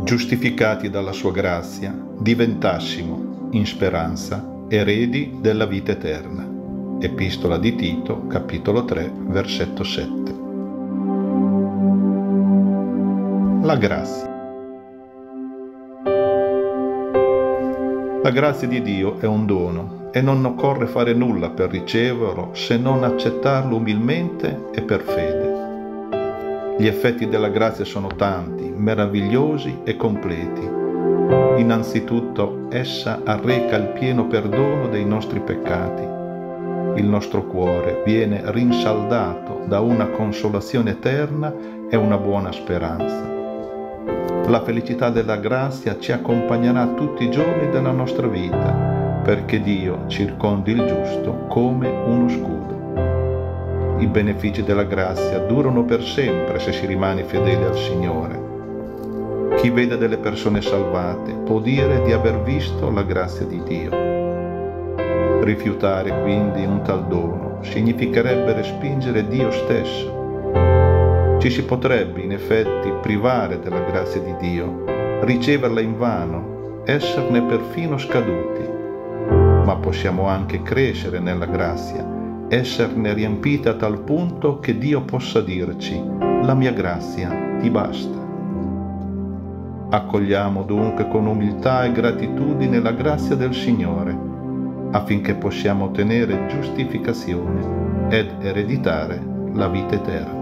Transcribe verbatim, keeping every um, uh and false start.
giustificati dalla sua grazia, diventassimo, in speranza, eredi della vita eterna. Epistola di Tito, capitolo tre, versetto sette. La grazia. La grazia di Dio è un dono e non occorre fare nulla per riceverlo se non accettarlo umilmente e per fede. Gli effetti della grazia sono tanti, meravigliosi e completi. Innanzitutto, essa arreca il pieno perdono dei nostri peccati. Il nostro cuore viene rinsaldato da una consolazione eterna e una buona speranza. La felicità della grazia ci accompagnerà tutti i giorni della nostra vita, perché Dio circondi il giusto come uno scudo. I benefici della grazia durano per sempre se si rimane fedeli al Signore. Chi vede delle persone salvate può dire di aver visto la grazia di Dio. Rifiutare quindi un tal dono significherebbe respingere Dio stesso. Ci si potrebbe in effetti privare della grazia di Dio, riceverla invano, esserne perfino scaduti, ma possiamo anche crescere nella grazia, esserne riempita a tal punto che Dio possa dirci: la mia grazia ti basta. Accogliamo dunque con umiltà e gratitudine la grazia del Signore, affinché possiamo ottenere giustificazione ed ereditare la vita eterna.